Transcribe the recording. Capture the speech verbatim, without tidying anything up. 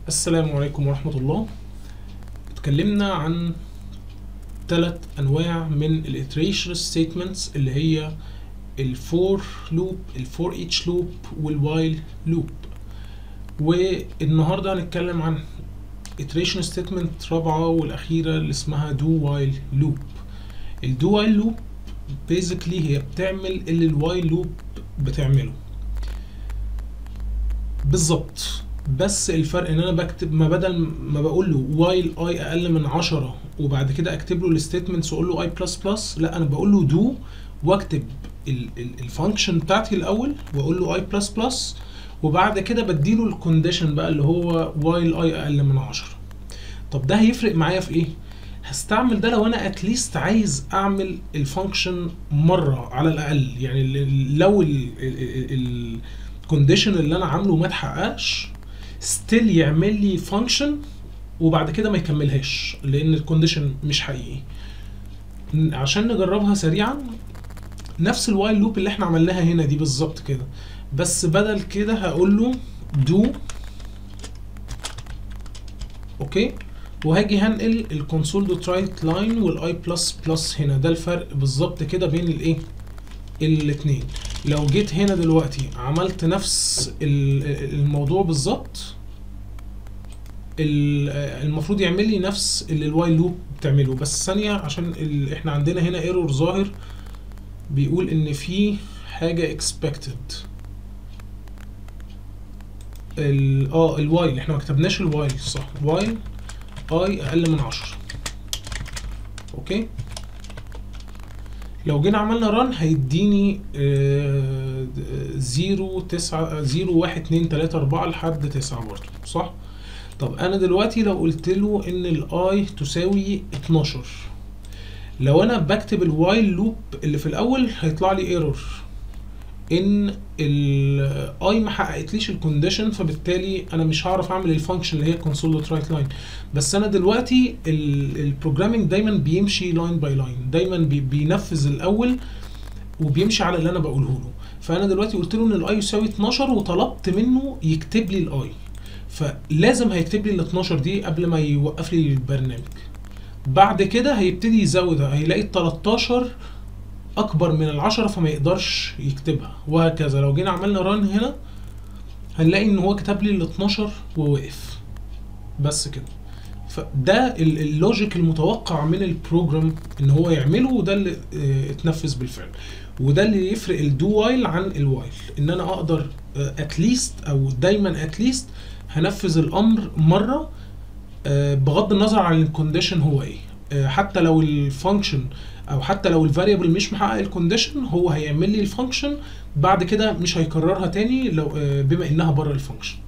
السلام عليكم ورحمة الله. اتكلمنا عن ثلاث انواع من الاتريشن ستيتمنتس اللي هي الفور لوب، الفور ايتش لوب، والوايل لوب. والنهارده هنتكلم عن iteration statement رابعة والاخيرة اللي اسمها do while loop. ال do while loop basically هي بتعمل اللي ال while loop بتعمله بالظبط، بس الفرق ان انا بكتب ما بدل ما بقول له while i اقل من عشرة وبعد كده اكتب له الستيتمنتس واقول له i بلس بلس، لا انا بقول له do واكتب الفانكشن بتاعتي الاول واقول له i بلس بلس وبعد كده بديله الكونديشن بقى اللي هو while i اقل من عشرة. طب ده هيفرق معايا في ايه؟ هستعمل ده لو انا اتليست عايز اعمل الفانكشن مره على الاقل، يعني لو الكونديشن اللي انا عامله ما اتحققش ستيل يعمل لي فانكشن وبعد كده ما يكملهاش لان الكونديشن مش حقيقي. عشان نجربها سريعا، نفس الوايل لوب اللي احنا عملناها هنا دي بالظبط كده، بس بدل كده هقول له do اوكي، وهاجي هنقل الكونسول دوت رايت لاين والاي بلس بلس هنا. ده الفرق بالظبط كده بين الايه الاثنين. لو جيت هنا دلوقتي عملت نفس الموضوع بالظبط، المفروض يعمل لي نفس اللي الوايل لوب بتعمله. بس ثانيه، عشان احنا عندنا هنا ايرور ظاهر بيقول ان في حاجه expected. ال اه الوايل احنا ما كتبناش الوايل صح، وايل اي اقل من عشرة اوكي. لو جينا عملنا ران هيديني زيرو تسعة زيرو واحد اتنين تلاتة اربعة لحد تسعة برضه صح. طب انا دلوقتي لو قلت له ان الاي تساوي اتناشر، لو انا بكتب الوايل لوب اللي في الاول هيطلع لي ايرور ان الاي ما حققتليش الكونديشن، فبالتالي انا مش هعرف اعمل الفانكشن اللي هي كونسول دوت رايت لاين. بس انا دلوقتي البروجرامينج دايما بيمشي لاين باي لاين، دايما بي بينفذ الاول وبيمشي على اللي انا بقوله له. فانا دلوقتي قلت له ان الاي يساوي اتناشر وطلبت منه يكتب لي الاي، فلازم هيكتب لي ال اتناشر دي قبل ما يوقف لي البرنامج. بعد كده هيبتدي يزودها، هيلاقي ال تلتاشر اكبر من العشرة فما يقدرش يكتبها، وهكذا. لو جينا عملنا ران هنا هنلاقي ان هو كتب لي ال اتناشر ووقف بس كده. فده اللوجيك المتوقع من البروجرام ان هو يعمله، وده اللي اه اتنفذ بالفعل. وده اللي يفرق الدو وايل عن الوايل، ان انا اقدر اتليست او دايما اتليست هنفذ الامر مره اه بغض النظر عن الكونديشن هو ايه. اه حتى لو الفانكشن او حتى لو الفاريبل مش محقق الكونديشن هو هيعمل لي الفانكشن بعد كده مش هيكررها تاني لو بما انها بره الفانكشن.